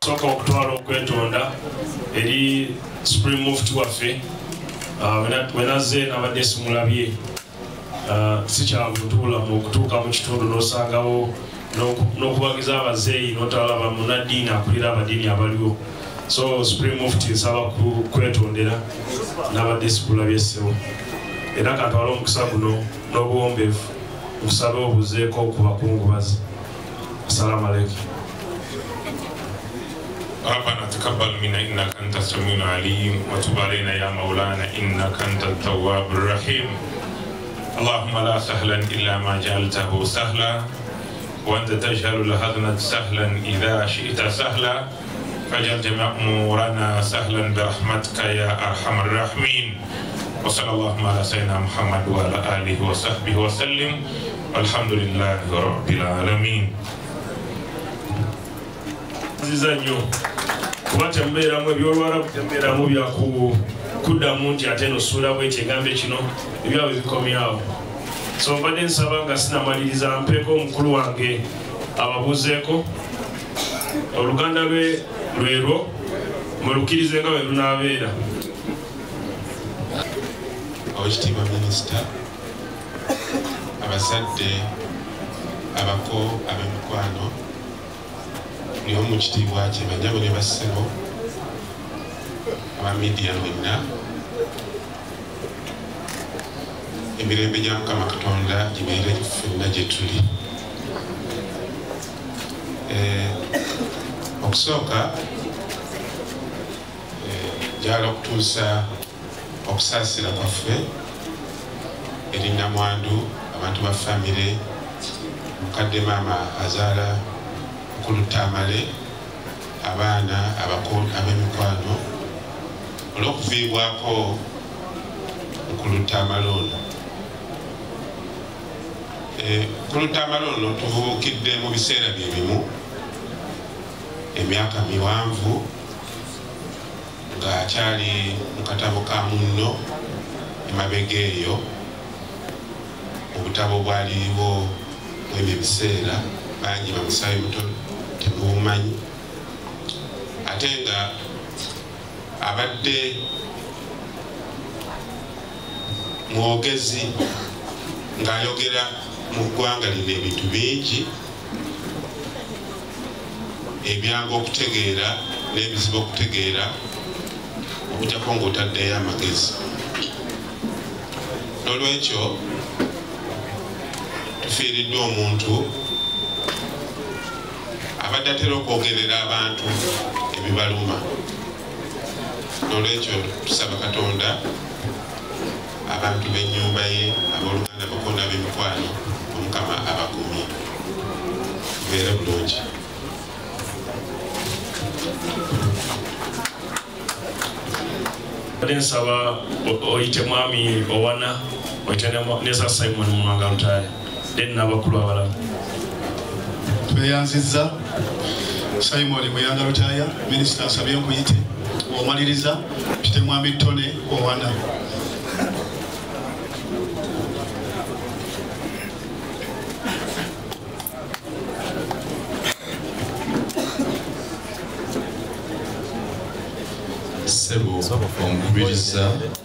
Soka okutwala okwetonda eri Supreme Mufti waffe wenaze nabadde simulabye sikyabutuula mu kutuuka mu kitundu n'osangawo n'okubagiza abazeeyi n'otalaba munaddiini akulira abaddiini abaliwo. So Supreme Mufti nsaba kwetondera nabadde simulabye ssebo era katwala omukisa guno n'obuwombeevu nkusabe obuzeeko okubakungubaza. Assalamu alaikum. ربنا تقبل منا إنك أنت السميع العليم وتب علينا يا مولانا إنك أنت التواب الرحيم. اللهم لا سهلا إلا ما جعلته سهلا وأنت تجعل الحزن سهلا إذا شئت سهلا فاجعل جميع أمورنا سهلا برحمتك يا أرحم الراحمين. وصلى الله على سيدنا محمد وعلى آله وصحبه وسلم والحمد لله رب العالمين. Zizanyo kuba tembeeramu ebyolwala tembeeramu byakuddamu nti ate nosula bwe kyegambe kino ebyawe bikomyawo. So mbadde nsaba nga sinamaliriza mpeeko omukulu wange ababuuzeeko oluganda lwerwo mulukirize nga bwe lunaabeera. Oweekitiibwa Minisita, abazadde, abako, ab'emikwano, buli omu kitiibwa kye, banyabo ne bassebo, aba media mwenna, emirembe gya Mukama Katonda gibeere ffenna gye tuli. Okusooka njagala okutuusa okusaasira kwaffe eri Namwandu, abantu ba famire, mukadde maama azaala Kulutamale, abaana ab'emikwano olw'okuviibwako Kulutamale ono. Kulutamale ono tuvubukidde mu biseera bye bimu emyaka miwanvu ng'akyali mu katabo ka munno emabega eyo, obutabo bwaliwo mwebyo ebiseera bangi bamusaayi muto temubumanyi, ate nga abadde mwogezi ng'ayogera mu ggwanga lino ebintu bingi ebyanga okutegeera n'ebizibu okutegeera okujjako ng'otaddeyo amagezi. N'olwekyo tufiiriddwa omuntu abadde atera okwogerera abantu ebibaluma. N'olwekyo tusaba Katonda abantu b'ennyumba ye, abooluganda bako n'ab'emikwano, Omukama abakumye mubeere bulungi. Nsaba oyite mwami Owana, oyite neza Simon Mwanga Lutaaya, then n'abakulu abalala. Tweyanzizza Simon Mwanga Lutaaya, Minisita asabye nkuyite omaliriza pite mwami Tone Owana. Sebo onkubiriza